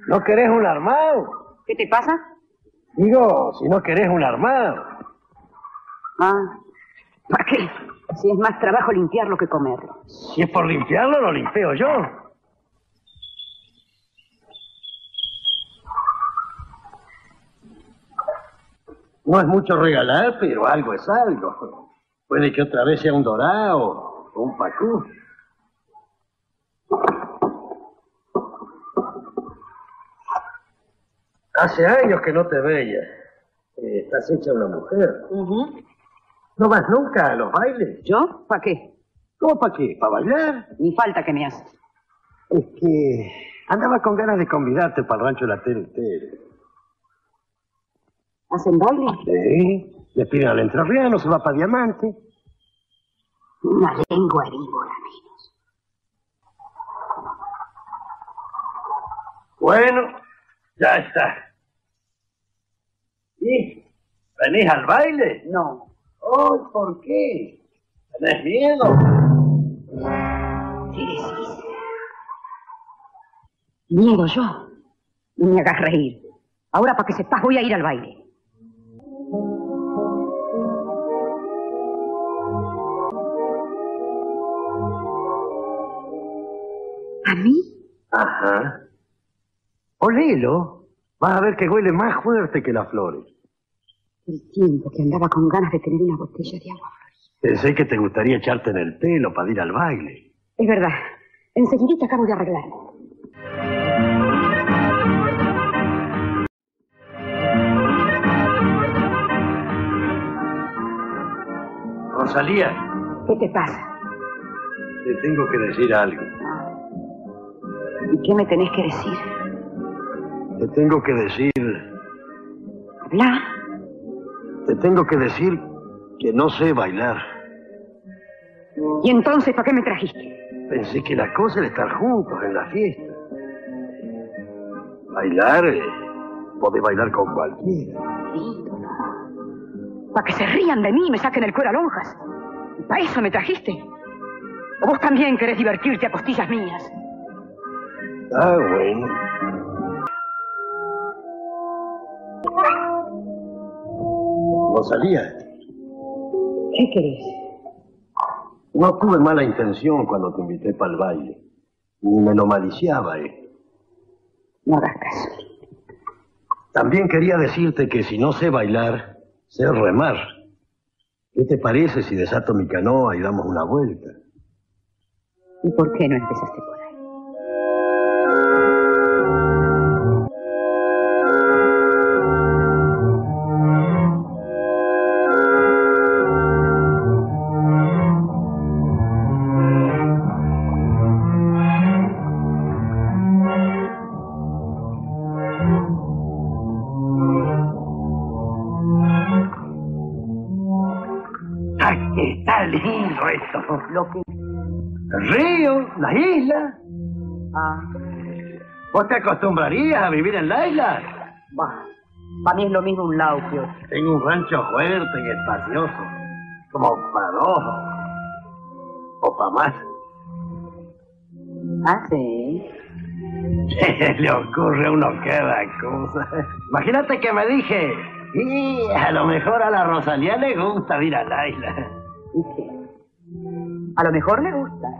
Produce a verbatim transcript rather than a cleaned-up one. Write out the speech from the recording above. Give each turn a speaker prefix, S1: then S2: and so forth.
S1: ¿No querés un armado?
S2: ¿Qué te pasa?
S1: Digo, si no querés un armado.
S2: Ah, ¿para qué? Si es más trabajo limpiarlo que comerlo.
S1: Si es por limpiarlo, lo limpio yo. No es mucho regalar, pero algo es algo. Puede que otra vez sea un dorado o un pacú. Hace años que no te veía. Eh, estás hecha una mujer.
S2: Uh-huh.
S1: ¿No vas nunca a los bailes?
S2: ¿Yo? ¿Para qué?
S1: ¿Cómo para qué? ¿Para bailar?
S2: Ni falta que me haces.
S1: Es que andaba con ganas de convidarte para el rancho de la Tere Tere.
S2: ¿Hacen baile?
S1: Sí. Le piden al entrerriano, se va para Diamante.
S2: Una lengua víbora menos.
S1: Bueno, ya está. ¿Y? ¿Venís al baile?
S2: No.
S1: Oh, ¿por qué? ¿Tenés miedo?
S2: ¿Qué decís? Miedo yo. No me hagas reír. Ahora, para que sepas, voy a ir al baile. ¿A mí?
S1: Ajá. Olelo. Vas a ver que huele más fuerte que las flores.
S2: El tiempo que andaba con ganas de tener una botella de agua florida.
S1: Pensé que te gustaría echarte en el pelo para ir al baile.
S2: Es verdad. Enseguidita acabo de arreglarlo.
S1: Rosalía.
S2: ¿Qué te pasa?
S1: Te tengo que decir algo.
S2: ¿Y qué me tenés que decir?
S1: Te tengo que decir...
S2: ¿Habla?
S1: Te tengo que decir que no sé bailar.
S2: ¿Y entonces para qué me trajiste?
S1: Pensé que la cosa era estar juntos en la fiesta. Bailar, eh, podés bailar con cualquiera.
S2: Ídolo. Para que se rían de mí y me saquen el cuero a lonjas. ¿Y para eso me trajiste? ¿O vos también querés divertirte a costillas mías?
S1: Ah, bueno. Rosalía.
S2: ¿Qué querés?
S1: No tuve mala intención cuando te invité para el baile. Ni me lo maliciaba, eh.
S2: No hagas caso.
S1: También quería decirte que si no sé bailar, sé remar. ¿Qué te parece si desato mi canoa y damos una vuelta?
S2: ¿Y por qué no empezaste por ahí?
S1: Está lindo esto.
S2: Lo que...
S1: El río, las islas.
S2: Ah.
S1: ¿Vos te acostumbrarías a vivir en la isla?
S2: Bah, para mí es lo mismo un lado que otro.
S1: Tengo un rancho fuerte y espacioso. Como para dos. O para más.
S2: Ah, sí.
S1: Le ocurre a uno cada cosa. Imagínate que me dije... Y a lo mejor a la Rosalía le gusta ir a la isla.
S2: ¿Y qué? A lo mejor le gusta.